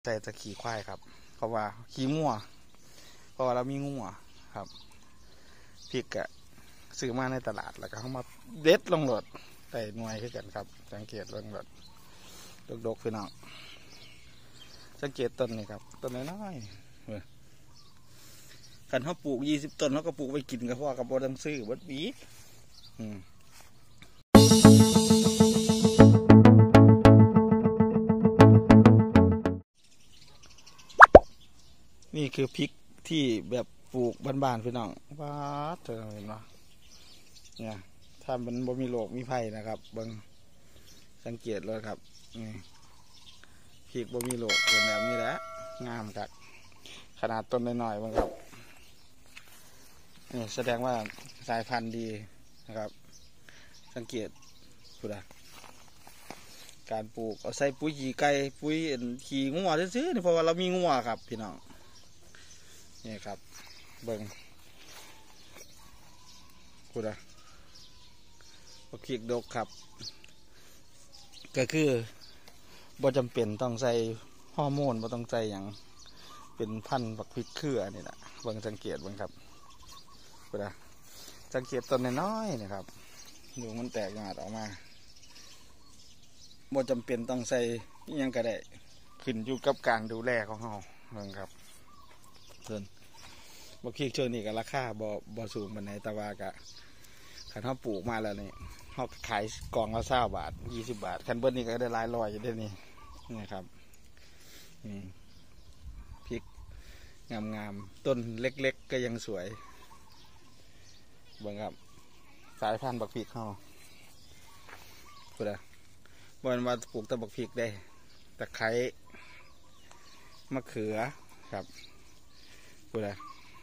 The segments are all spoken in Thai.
ใส่ตะขี่ควายครับเพราะว่าขี่งัวเพราะว่าเรามีงัวครับพริกอะซื้อมาในตลาดแล้วก็เขามาเด็ดลงรถใส่หน่วยขึ้นกันครับสังเกตลงรถดกๆพี่น้องสังเกตต้นนี่ครับต้นน้อยๆขันเขาปลูก20 ต้นเขาก็ปลูกไปกินกับพ่อกับโบดังซื้อวัดบีนี่คือพริกที่แบบปลูกบ้านๆพี่น้องว้าเธอเห็นไหมเนี่ยถ้ามันบ่มีโรคมีภัยนะครับเบิ่งสังเกตเลยครับนี่พริกบ่มีโรคเป็นแบบนี้แหละงามครับขนาดต้นน้อยๆบ้างครับนี่แสดงว่าสายพันธุ์ดีนะครับสังเกตดูนะการปลูกเอาใส่ปุ๋ยขี้ไก่ปุ๋ยขี้งัวซื้อๆเพราะว่าเรามีงัวครับพี่น้องนี่ครับเบิ่งกูนะบักพริกดกครับก็คือบ่จำเป็นต้องใส่ฮอร์โมนบ่ต้องใส่อย่างเป็นพันธุ์บักพริกเครือนี่แหละเบิ่งสังเกตเบิ่งครับกูนะสังเกตต้นน้อยๆนะครับดูมันแตกงาดออกมาบ่จำเป็นต้องใส่ยังก็ได้ขึ้นอยู่กับการดูแลของเราเบิ่งครับส่วนบักพริกเชิญนี่ก็ราคาบ่สูงปานใดแต่ว่าก็คันเขาปลูกมาแล้วนี่เขาขายกล่องละ20 บาท20 บาทคันเบิ้ลนี่ก็ได้หลายร้อยอยู่ด้วยนี่ครับนี่พริกงามๆต้นเล็กๆก็ยังสวยเบิ่งครับสายพันธุ์บักพริกเขาพูดอะบอนว่าปลูกแต่บักพริกได้ตะไคร้มะเขือครับพูดอะ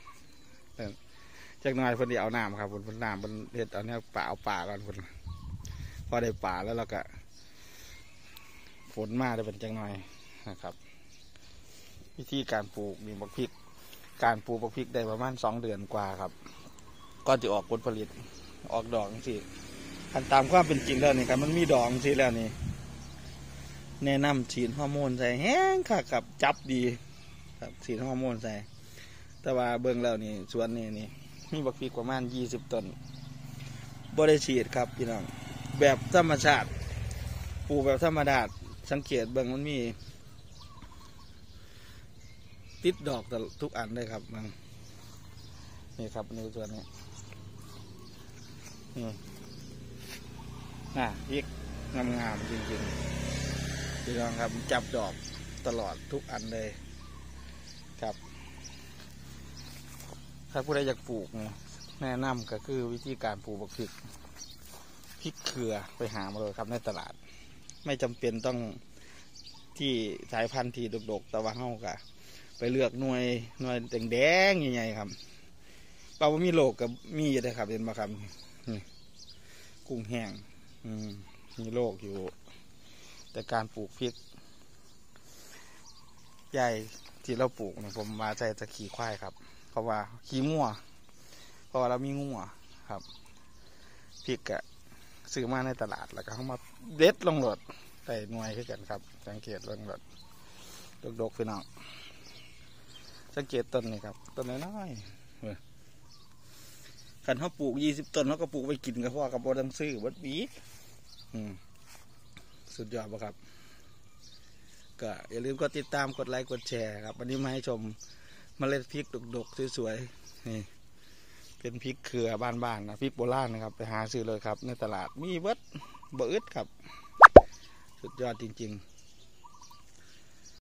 จากน้อยเพิ่นเอาน้ำครับเพิ่นน้ำเพิ่นเฮ็ดเอาเนี่ยป่าก่อนเพิ่นพอได้ป่าแล้วเราก็ฝนมาได้เป็นจังน้อยนะครับวิธีการปลูกนี่บักพริกการปลูกบักพริกได้ประมาณ2 เดือนกว่าครับก็จะออกผลผลิตออกดอกสิคันตามความเป็นจริงแล้วนี่ครับมันมีดอกสิแล้วนี่แนะนำฉีดฮอร์โมนใส่แห้งค่ะกับจับดีครับฉีดฮอร์โมนใส่แต่ว่าเบิ่งแล้วนี่สวนนี่มีบักพริกประมาณ20 ต้นบ่ได้ฉีดครับพี่น้องแบบธรรมชาติปลูกแบบธรรมดาสังเกตเบิ่งมันมีติดดอกทุกอันเลยครับมันนี่ครับในส่วนนี้พริกงามๆจริงๆพี่น้องครับจับดอกตลอดทุกอันเลยครับถ้าผู้ใดอยากปลูกแนะนำก็คือวิธีการปลูกบักพริกเครือไปหามาเลยครับในตลาดไม่จำเป็นต้องที่สายพันธุ์ที่ดกๆแต่ว่าเฮาก็ไปเลือกหน่วยแดงๆใหญ่ๆครับเปล่าว่ามีโรคกับมีอยู่เลยครับเห็นไหมครับนี่กุ้งแห้งมีโรคอยู่แต่การปลูกพริกใหญ่ที่เราปลูกเนี่ยผมมาใส่ตะขี่ควายครับเพราะว่าขี้งัวเพราะว่าเรามีงัวครับพริกอะซื้อมาในตลาดแล้วก็เขามาเด็ดลงรถใส่หน่วยขึ้นกันครับสังเกตลงรถดกๆพี่น้องสังเกตต้นนี่ครับต้นน้อยๆขันเขาปลูก20 ต้นเขาก็ปลูกไปกินกับพ่อกับโบดังซื้อวัดบีสุดยอดปะครับก็อย่าลืมกดติดตามกดไลค์กดแชร์ครับวันนี้มาให้ชมเมล็ดพริกดกๆสวยๆนี่เป็นพริกเครือบ้านๆนะพริกโบราณนะครับไปหาซื้อเลยครับในตลาดมีเบิดครับสุดยอดจริงๆ